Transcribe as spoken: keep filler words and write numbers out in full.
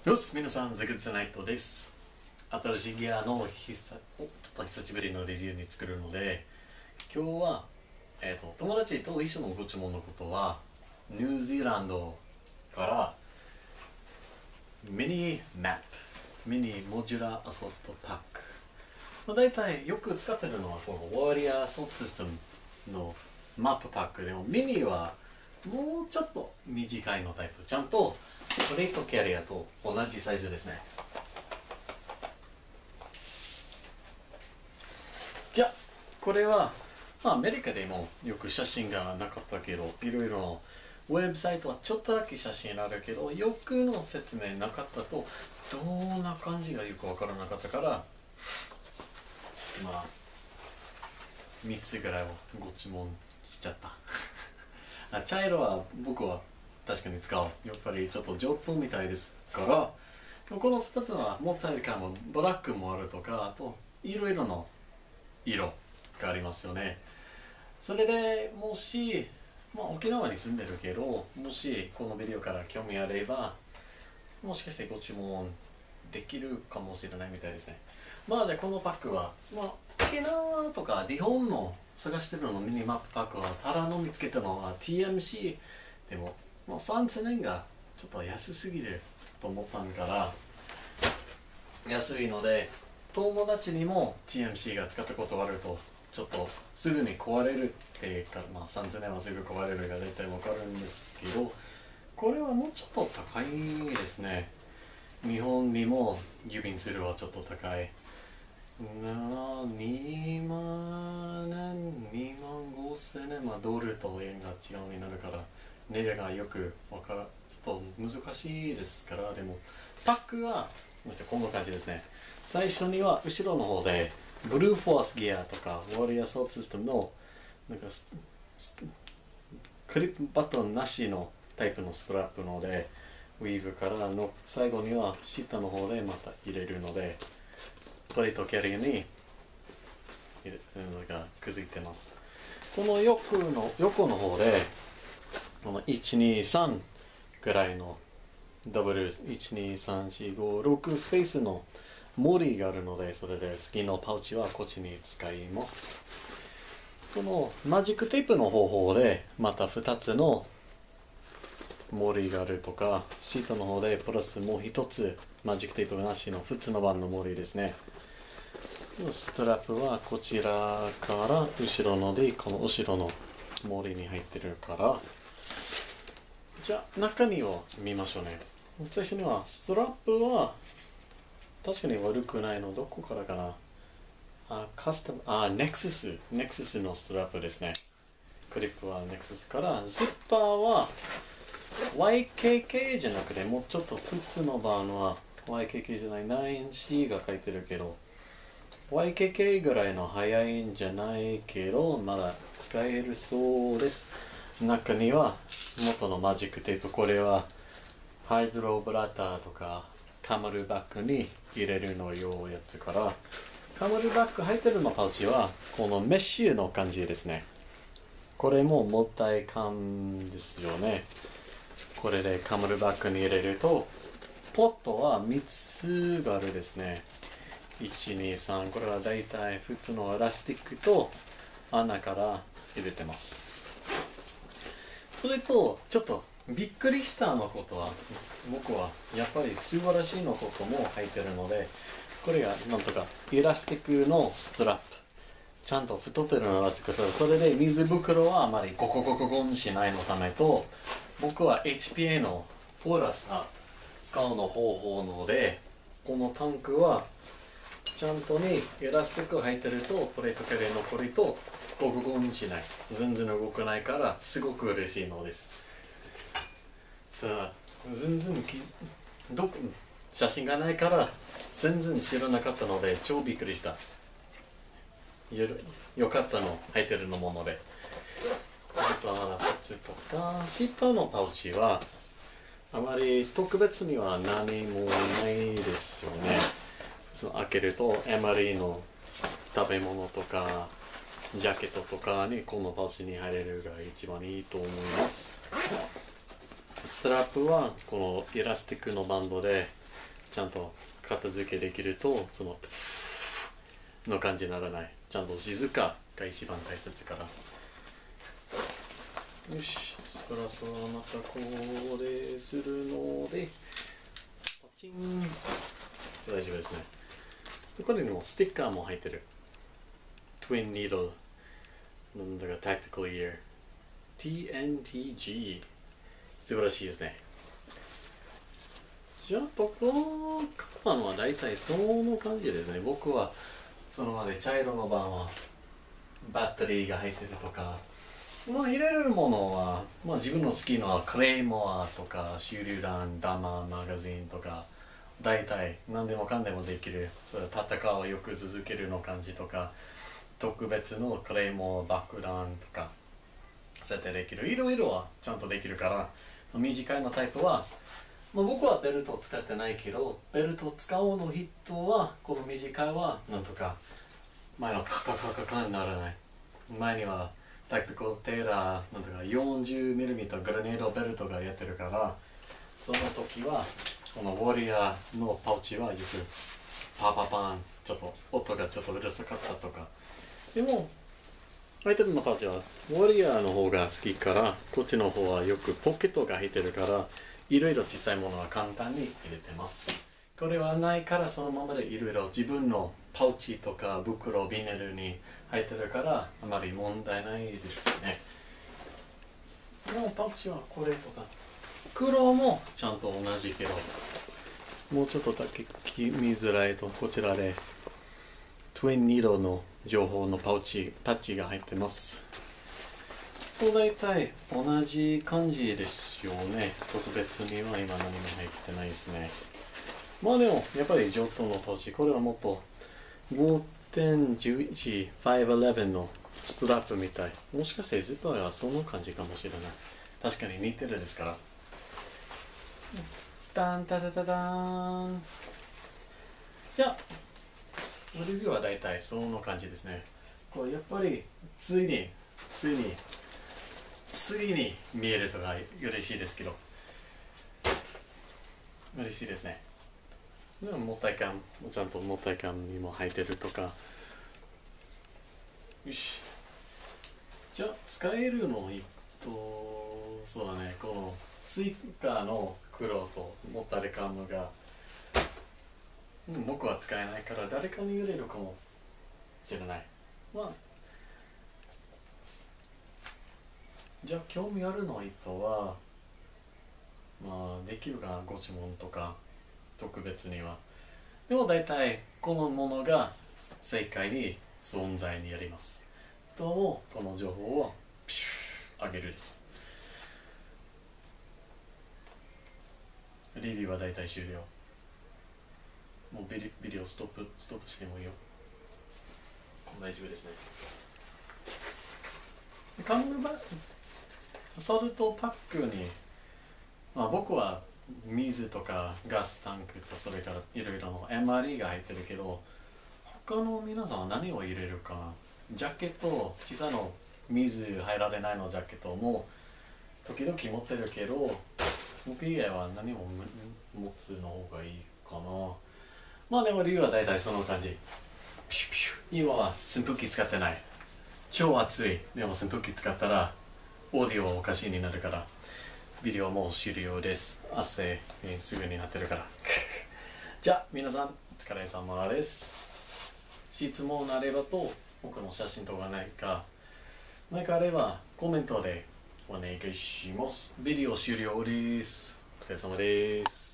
よし、皆さん、ザグッズナイトです。新しいギアの久ちょっと久しぶりのレビューに作るので、今日は、えーと、友達と一緒のご注文のことは、ニュージーランドからミニマップ、ミニモジュラーアソットパック。まあ、大体よく使ってるのはこのワーリアーアソットシステムのマップパックでも、ミニはもうちょっと短いのタイプ。ちゃんとプレートキャリアと同じサイズですね。じゃあこれは、まあ、アメリカでもよく写真がなかったけど、いろいろのウェブサイトはちょっとだけ写真あるけど、よくの説明なかったとどんな感じがよくわからなかったから、まあみっつぐらいをご注文しちゃったあ、茶色は僕は確かに使う。やっぱりちょっと上等みたいですから、このふたつはもったいないかも。ブラックもあるとか、あといろいろの色がありますよね。それでもし、まあ、沖縄に住んでるけど、もしこのビデオから興味あれば、もしかしてご注文できるかもしれないみたいですね。まあでこのパックは、まあ、沖縄とか日本の探してるのミニマップパックはただの見つけたのは ティーエムシー でも、まあ、さんぜんえんがちょっと安すぎると思ったんから安いので、友達にも ティーエムシー が使ったことあるとちょっとすぐに壊れるってか、まあ、さんぜんえんはすぐ壊れるが大体わかるんですけど、これはもうちょっと高いですね。日本にも郵便するはちょっと高いな。にまんえん、にまんごせんえん、まあ、ドルと円が違うになるから値段がよくわから、ちょっと難しいですから。でもパックはこんな感じですね。最初には後ろの方でブルーフォースギアとかウォリアーソートシステムのなんかクリップバトンなしのタイプのストラップので、ウィーブからの最後には下の方でまた入れるので、プレートキャリアにがくっついてます。この横の横の方でこのいちにさんぐらいのダブルいちにさんしごろくスペースのモリがあるので、それで好きなパウチはこっちに使います。このマジックテープの方法でまたふたつのモリがあるとか、シートの方でプラスもうひとつマジックテープなしの普通の版のモリですね。ストラップはこちらから後ろので、この後ろのモリに入ってるから。じゃあ中身を見ましょうね。最初にはストラップは確かに悪くないの。どこからかな。あ、カスタム、あ、ネクサス、ネクサスのストラップですね。クリップはネクサスから、ジッパーは ワイケーケー じゃなくて、もうちょっと普通の版は ワイケーケー じゃない ナインシー が書いてるけど、ワイケーケー ぐらいの早いんじゃないけど、まだ使えるそうです。中には元のマジックテープ、これはハイドロブラターとかカマルバッグに入れるのよやつから、カマルバッグ入ってるのパウチはこのメッシュの感じですね。これももったい感ですよね。これでカマルバッグに入れると、ポットはみっつがあるですね。いち、に、さん、これはだいたい普通のエラスティックと穴から入れてます。それとちょっとびっくりしたのことは、僕はやっぱり素晴らしいのことも入ってるので、これがなんとかエラスティックのストラップ、ちゃんと太ってるのエラスティック、それで水袋はあまりゴコゴコゴンしないのためと、僕は エイチピーエー のポーラスター使うの方法ので、このタンクはちゃんとにエラスティックが入ってるとプレートキャリアのこれとゴコゴンしない、全然動かないからすごく嬉しいのです。さあ全然ど写真がないから全然知らなかったので超びっくりした。よ, よかったの入ってるのもので。あとはふたつとか、シッパーのパウチはあまり特別には何もないですよね。その開けると エムアールイー の食べ物とかジャケットとかにこのパウチに入れるが一番いいと思います。ストラップはこのエラスティックのバンドでちゃんと片付けできるとそのの感じにならない。ちゃんと静かが一番大切から。よし、そしたらまたこれするのでパチン、大丈夫ですね。これにもステッカーも入ってる。Twin Needle なんだか Tactical Ear ティーエヌティージー 素晴らしいですね。じゃあこのカバンは大体その感じですね。僕はそのまで茶色の版はバッテリーが入ってるとか、まあ入れるものは、まあ、自分の好きなクレイモアとか手榴弾、弾マガジンとか大体何でもかんでもできる。それ戦をよく続けるの感じとか、特別のクレイモア爆弾とか設定できる。いろいろはちゃんとできるから、短いのタイプは、まあ、僕はベルトを使ってないけど、ベルトを使うの人はこの短いはなんとか前はカカカカカにならない。前にはタクティカルテーラーなんとか よんじゅうミリミリ グレネードベルトがやってるから、その時はこのウォリアーのパウチはよくパパパンちょっと音がちょっとうるさかったとか。でもアイテムのパウチはウォリアーの方が好きから、こっちの方はよくポケットが入ってるからいろいろ小さいものは簡単に入れてます。これはないからそのままでいろいろ自分のパウチとか袋、ビニールに入ってるからあまり問題ないですね。もうパウチはこれとか黒もちゃんと同じけど、もうちょっとだけ見づらいとこちらでトゥインニードの情報のパウチ、パッチが入ってます。大体同じ感じですよね。特別には今何も入ってないですね。まあでもやっぱりジョットのパウチ、これはもっと ごてんじゅういち、ごじゅういちのストラップみたい。もしかしてジッパーはその感じかもしれない。確かに似てるですから。ダンタタタダーン。じゃあレビューは大体その感じですね。これやっぱりついについについに見えるとか嬉しいですけど、嬉しいですね。でも持体感、ちゃんと持体感にも入ってるとか。よし。じゃあ使えるの一と、そうだね、この追加の黒と持たれ感が、うん、僕は使えないから誰かに入れるかもしれない。まあじゃあ興味あるの人は、まあできるかな、ご注文とか特別には。でも大体このものが正解に存在にあります。どうもこの情報をピシュー上げるです。レビューは大体終了。もうビデビデオストップストップしてもいいよ。大丈夫ですね。カムバソルトパックに、まあ、僕は水とかガスタンクとそれからいろいろの エムアールイー が入ってるけど、他の皆さんは何を入れるかな。ジャケット、小さな水入られないのジャケットも時々持ってるけど、僕以外は何も持つの方がいいかな。まあでも理由は大体その感じ。ピシュピシュ。今は扇風機使ってない。超暑い。でも扇風機使ったらオーディオはおかしいになるから、ビデオも終了です。汗、えー、すぐになってるから。じゃあ皆さんお疲れ様です。質問あればと、僕の写真とか何か何かあればコメントでお願いします。ビデオ終了です。お疲れ様です。